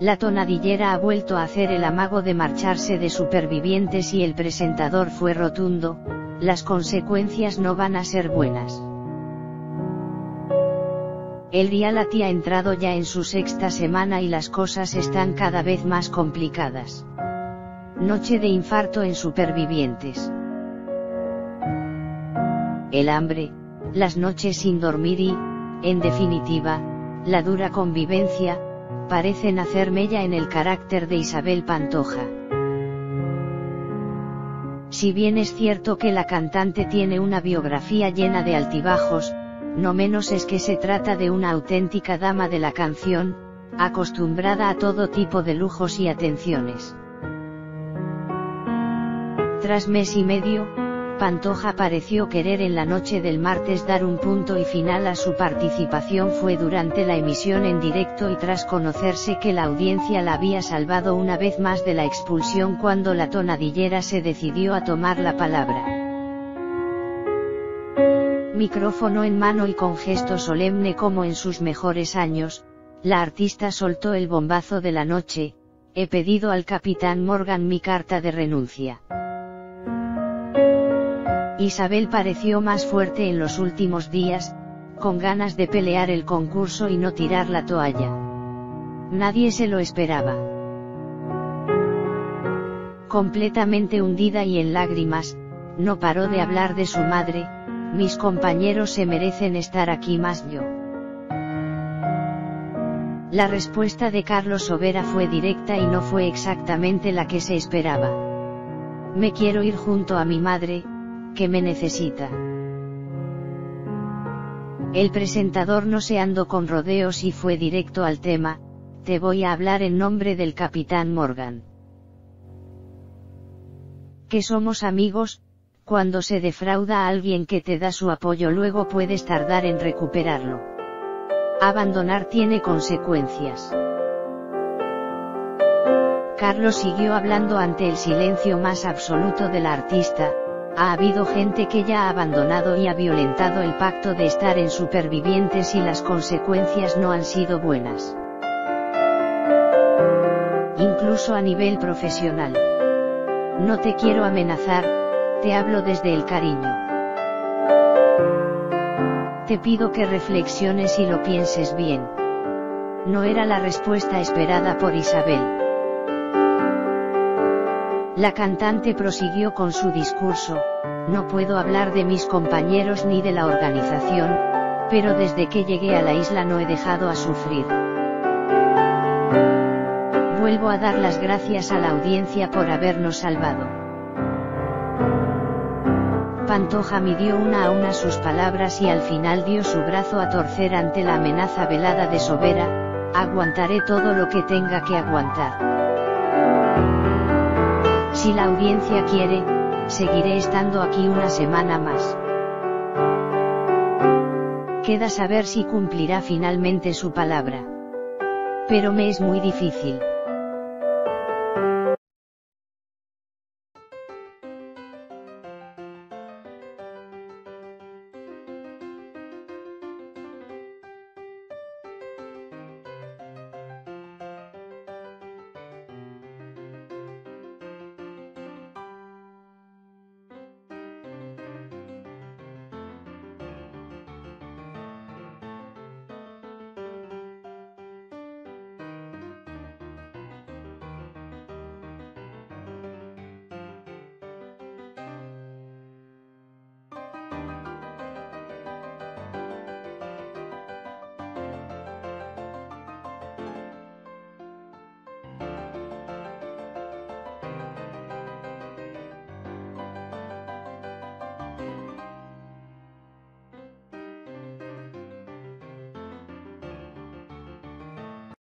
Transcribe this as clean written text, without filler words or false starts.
La tonadillera ha vuelto a hacer el amago de marcharse de Supervivientes y el presentador fue rotundo: las consecuencias no van a ser buenas. El reality ha entrado ya en su sexta semana y las cosas están cada vez más complicadas. Noche de infarto en Supervivientes. El hambre, las noches sin dormir y, en definitiva, la dura convivencia, parecen hacer mella en el carácter de Isabel Pantoja. Si bien es cierto que la cantante tiene una biografía llena de altibajos, no menos es que se trata de una auténtica dama de la canción, acostumbrada a todo tipo de lujos y atenciones. Tras mes y medio, Pantoja pareció querer en la noche del martes dar un punto y final a su participación. Fue durante la emisión en directo y tras conocerse que la audiencia la había salvado una vez más de la expulsión cuando la tonadillera se decidió a tomar la palabra. Micrófono en mano y con gesto solemne como en sus mejores años, la artista soltó el bombazo de la noche: he pedido al capitán Morgan mi carta de renuncia. Isabel pareció más fuerte en los últimos días, con ganas de pelear el concurso y no tirar la toalla. Nadie se lo esperaba. Completamente hundida y en lágrimas, no paró de hablar de su madre: mis compañeros se merecen estar aquí más yo. La respuesta de Carlos Sobera fue directa y no fue exactamente la que se esperaba. Me quiero ir junto a mi madre, que me necesita. El presentador no se andó con rodeos y fue directo al tema: te voy a hablar en nombre del capitán Morgan. Que somos amigos. Cuando se defrauda a alguien que te da su apoyo, luego puedes tardar en recuperarlo. Abandonar tiene consecuencias. Carlos siguió hablando ante el silencio más absoluto de la artista: ha habido gente que ya ha abandonado y ha violentado el pacto de estar en Supervivientes y las consecuencias no han sido buenas. Incluso a nivel profesional. No te quiero amenazar, te hablo desde el cariño. Te pido que reflexiones y lo pienses bien. No era la respuesta esperada por Isabel. La cantante prosiguió con su discurso: no puedo hablar de mis compañeros ni de la organización, pero desde que llegué a la isla no he dejado a sufrir. Vuelvo a dar las gracias a la audiencia por habernos salvado. Pantoja midió una a una sus palabras y al final dio su brazo a torcer ante la amenaza velada de Sobera: aguantaré todo lo que tenga que aguantar. Si la audiencia quiere, seguiré estando aquí una semana más. Queda saber si cumplirá finalmente su palabra. Pero me es muy difícil.